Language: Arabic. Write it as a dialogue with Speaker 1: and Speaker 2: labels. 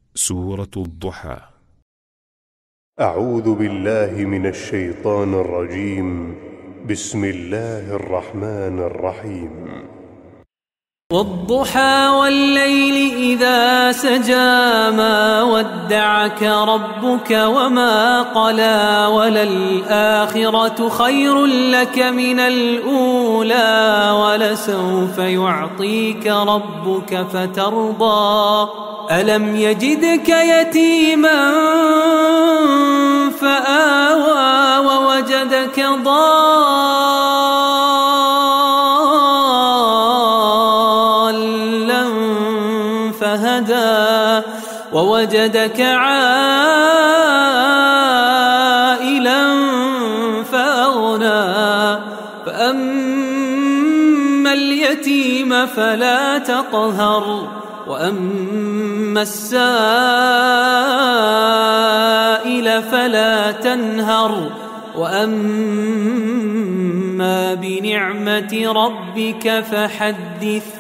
Speaker 1: سورة الضحى.
Speaker 2: أعوذ بالله من الشيطان الرجيم. بسم الله الرحمن الرحيم.
Speaker 3: والضحى والليل إذا سجى ما ودعك ربك وما قلى وللآخرة خير لك من الأولى ولسوف يعطيك ربك فترضى ألم يجدك يتيما فآوى ووجدك ضالا فهدى ووجدك عائلا فأغنى فأما اليتيم فلا تقهر وأما السائل فلا تنهر وأما بنعمة ربك فحدث.